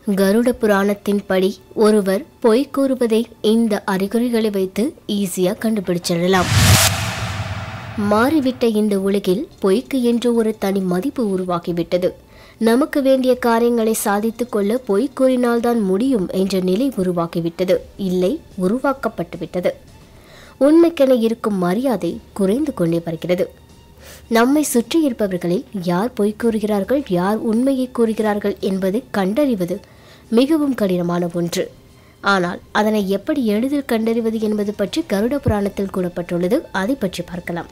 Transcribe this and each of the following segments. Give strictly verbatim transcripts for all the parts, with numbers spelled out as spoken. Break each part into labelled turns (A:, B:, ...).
A: கருட புராணத்தின்படி ஒருவர் பொய் கூறுவதை இந்த அறிகுறிகளை வைத்து ஈஸியா கண்டுபிடிச்சிடலாம். மாறிவிட்ட இந்த உலகில் பொய்க்கு என்று ஒரு தனி மதிப்பு உருவாகிவிட்டது. நமக்கு வேண்டிய காரியங்களை சாதித்துக் கொள்ள பொய் கூறினால்தான் முடியும் என்ற நிலை உருவாகிவிட்டது. இல்லை, உருவாக்கப்பட்டுவிட்டது. உண்மைக்கென இருக்கும் மரியாதை குறைந்து கொண்டே வருகிறது. நம்மை சுற்றி இருப்பவர்களில் யார் பொய் கூறுகிறார்கள், யார் உண்மையை கூறுகிறார்கள் என்பதை கண்டறிவது மிகவும் கடினமான ஒன்று. ஆனால் அதனை எப்படி எளிதில் கண்டறிவது என்பது பற்றி கருட புராணத்தில் கூறப்பட்டுள்ளது. அதை பற்றி பார்க்கலாம்.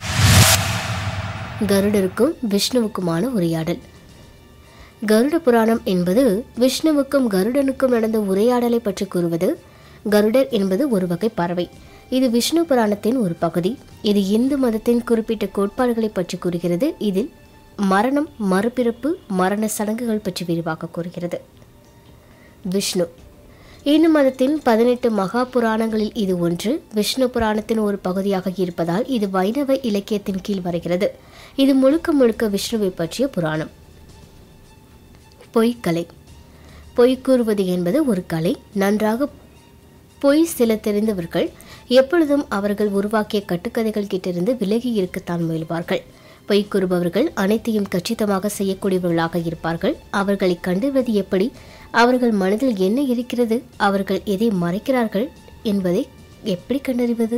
A: கருடருக்கும் விஷ்ணுவுக்குமான உரையாடல். கருட புராணம் என்பது விஷ்ணுவுக்கும் கருடனுக்கும் நடந்த உரையாடலை பற்றி கூறுவது. கருடர் என்பது ஒரு வகை பறவை. இது விஷ்ணு புராணத்தின் ஒரு பகுதி. இது இந்து மதத்தின் குறிப்பிட்ட கோட்பாடுகளை பற்றி கூறுகிறது. இதில் மரணம், மறுபிறப்பு, மரண சடங்குகள் பற்றி விரிவாக கூறுகிறது. விஷ்ணு இந்து மதத்தின் பதினெட்டு மகா புராணங்களில் இது ஒன்று. விஷ்ணு புராணத்தின் ஒரு பகுதியாக இருப்பதால் இது வைணவ இலக்கியத்தின் கீழ் வருகிறது. இது முழுக்க முழுக்க விஷ்ணுவை பற்றிய புராணம். பொய்க்கலை. பொய் கூறுவது என்பது ஒரு கலை. நன்றாக பொய் சில தெரிந்தவர்கள் எப்பொழுதும் அவர்கள் உருவாக்கிய கட்டுக்கதைகள் கிட்டிருந்து விலகி இருக்கத்தான் முயல்வார்கள். பொய் கூறுபவர்கள் அனைத்தையும் கச்சிதமாக செய்யக்கூடியவர்களாக இருப்பார்கள். அவர்களை கண்டுவது எப்படி, அவர்கள் மனதில் என்ன இருக்கிறது, அவர்கள் எதை மறைக்கிறார்கள் என்பதை எப்படி கண்டறிவது?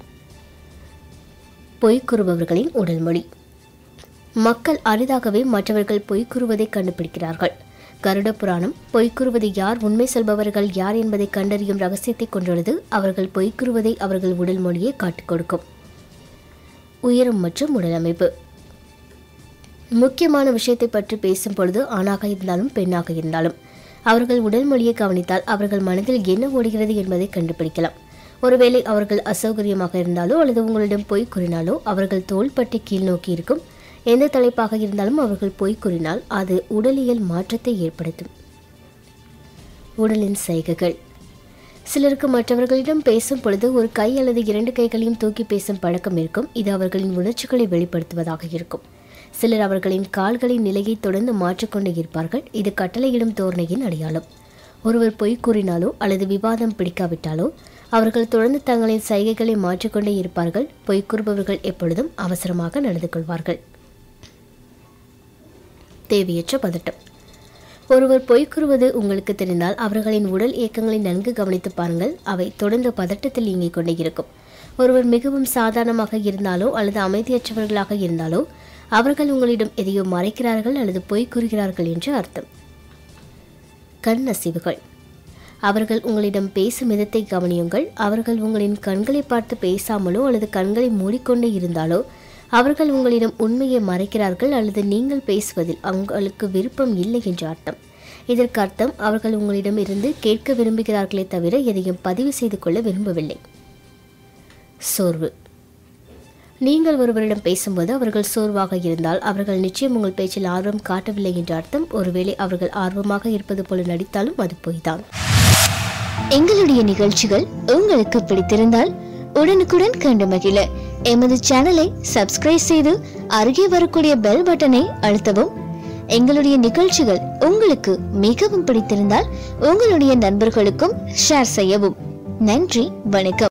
A: பொய் கூறுபவர்களின் உடல் மொழி. மக்கள் அரிதாகவே மற்றவர்கள் பொய் கூறுவதை கண்டுபிடிக்கிறார்கள். கருட புராணம் பொய் கூறுவது யார், உண்மை சொல்பவர்கள் யார் என்பதை கண்டறியும் ரகசியத்தை கொண்டுள்ளது. அவர்கள் பொய் கூறுவதை அவர்கள் உடல் மொழியை காட்டிக் கொடுக்கும். உயரம் மற்றும் உடல் அமைப்பு. முக்கியமான விஷயத்தை பற்றி பேசும் பொழுது ஆணாக இருந்தாலும் பெண்ணாக இருந்தாலும் அவர்கள் உடல் மொழியை கவனித்தால் அவர்கள் மனதில் என்ன ஓடுகிறது என்பதை கண்டுபிடிக்கலாம். ஒருவேளை அவர்கள் அசௌகரியமாக இருந்தாலோ அல்லது உங்களிடம் பொய் கூறினாலோ அவர்கள் தோள்பட்டை கீழ் நோக்கி இருக்கும். எந்த தலைப்பாக இருந்தாலும் அவர்கள் பொய் கூறினால் அது உடலியல் மாற்றத்தை ஏற்படுத்தும். உடலின் சைகைகள். சிலருக்கு மற்றவர்களிடம் பேசும் பொழுது ஒரு கை அல்லது இரண்டு கைகளையும் தூக்கி பேசும் பழக்கம் இருக்கும். இது அவர்களின் உணர்ச்சிகளை வெளிப்படுத்துவதாக இருக்கும். சிலர் அவர்களின் கால்களின் நிலையை தொடர்ந்து மாற்றிக்கொண்டே இருப்பார்கள். இது கட்டளையிடும் தோரணையின் அடையாளம். ஒருவர் பொய் கூறினாலோ அல்லது விவாதம் பிடிக்காவிட்டாலோ அவர்கள் தொடர்ந்து தங்களின் சைகைகளை மாற்றிக்கொண்டே இருப்பார்கள். பொய் கூறுபவர்கள் எப்பொழுதும் அவசரமாக நடந்து கொள்வார்கள். தேவையற்ற பதட்டம். ஒருவர் பொய் கூறுவது உங்களுக்கு தெரிந்தால் அவர்களின் உடல் இயக்கங்களை நன்கு கவனித்து பாருங்கள். அவை தொடர்ந்து பதட்டத்தில் இயங்கிக் கொண்டே இருக்கும். ஒருவர் மிகவும் சாதாரணமாக இருந்தாலோ அல்லது அமைதியற்றவர்களாக இருந்தாலோ அவர்கள் உங்களிடம் எதையோ மறைக்கிறார்கள் அல்லது பொய் கூறுகிறார்கள் என்று அர்த்தம். கண் அசைவுகள். அவர்கள் உங்களிடம் பேசும் விதத்தை கவனியுங்கள். அவர்கள் உங்களின் கண்களை பார்த்து பேசாமலோ அல்லது கண்களை மூடிக்கொண்டே இருந்தாலோ அவர்கள் உங்களிடம் உண்மையை மறைக்கிறார்கள் அல்லது நீங்கள் பேசுவதில் அவங்களுக்கு விருப்பம் இல்லை என்று அர்த்தம். இதற்கு அர்த்தம் அவர்கள் உங்களிடம் இருந்து கேட்க விரும்புகிறார்களே தவிர எதையும் பதிவு செய்து கொள்ள விரும்பவில்லை. சோர்வு. நீங்கள் ஒருவரிடம் பேசும்போது அவர்கள் சோர்வாக இருந்தால் அவர்கள் நிச்சயம் உங்கள் பேச்சில் ஆர்வம் காட்டவில்லை என்று அர்த்தம். ஒருவேளை அவர்கள் ஆர்வமாக இருப்பது போல நடித்தாலும் அது பொய்தான்.
B: எங்களுடைய நிகழ்ச்சிகள் உங்களுக்கு பிடித்திருந்தால் உடனுக்குடன் கண்டு மகிழ எமது சேனலை சப்ஸ்கிரைப் செய்து அருகே வரக்கூடிய பெல் பட்டனை அழுத்தவும். எங்களுடைய நிகழ்ச்சிகள் உங்களுக்கு மிகவும் பிடித்திருந்தால் உங்களுடைய நண்பர்களுக்கும் ஷேர் செய்யவும். நன்றி, வணக்கம்.